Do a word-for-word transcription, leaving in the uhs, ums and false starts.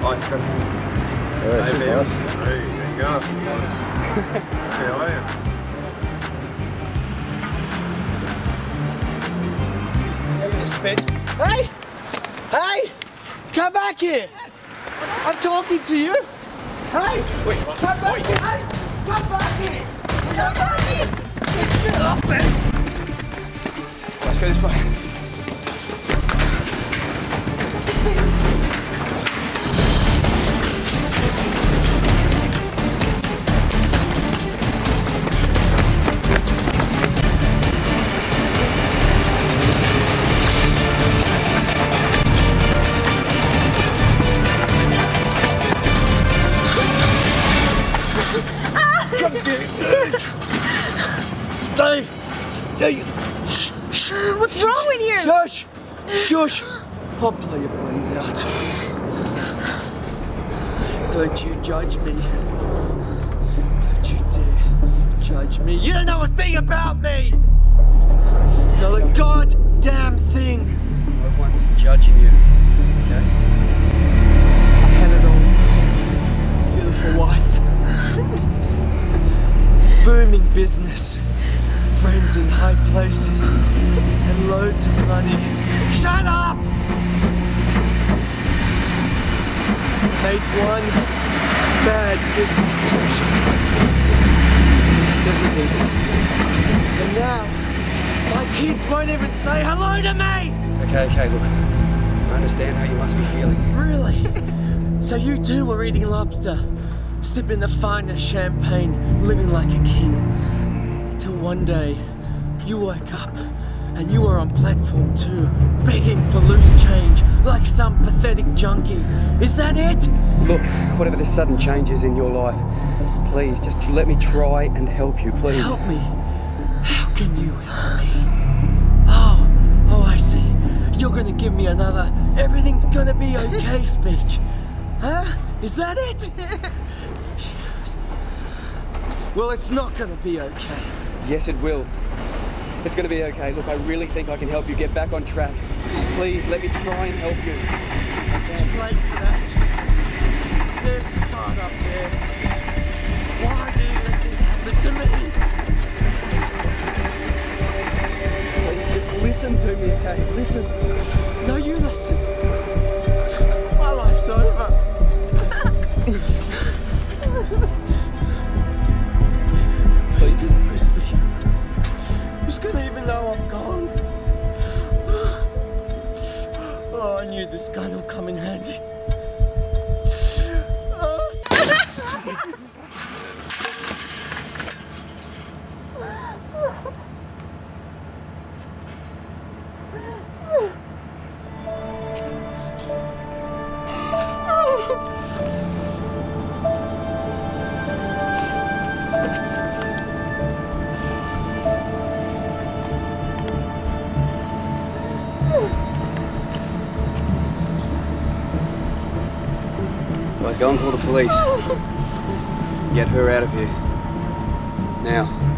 it's got Yeah, hey, nice. Hey, there you go. How are you? Hey! Hey! Come back here! I'm talking to you! Hey! Wait, come back wait. here! Hey! Come back here! Come back here! Get off, man! Let's go this way. Stay! Stay! Shh! Shh! What's wrong with you? Shush! Shush! I'll blow your brains out. Don't you judge me. Don't you dare judge me. You don't know a thing about me! Not a goddamn thing! No one's judging you, okay? I had it all. Beautiful wife. Booming business. Friends in high places. And loads of money. Shut up! Made one bad business decision. Lost everything. And now, my kids won't even say hello to me! Okay, okay, look. I understand how you must be feeling. Really? So you too were eating lobster, sipping the finest champagne, living like a king. Till one day, you woke up and you were on platform two, begging for loose change like some pathetic junkie. Is that it? Look, whatever this sudden change is in your life, please, just let me try and help you, please. Help me? How can you help me? Oh, oh, I see. You're gonna give me another everything's gonna be okay speech. Huh? Is that it? Well, it's not gonna be okay. Yes, it will. It's gonna be okay. Look, I really think I can help you get back on track. Please, let me try and help you. It's too late for that. There's a God up there. Why do you let this happen to me? Please, just listen to me, okay? Listen. No, you listen. My life's over. Who's gonna miss me? Who's gonna even know I'm gone? Oh, I knew this gun will come in handy. Guys, go and call the police. Get her out of here. Now.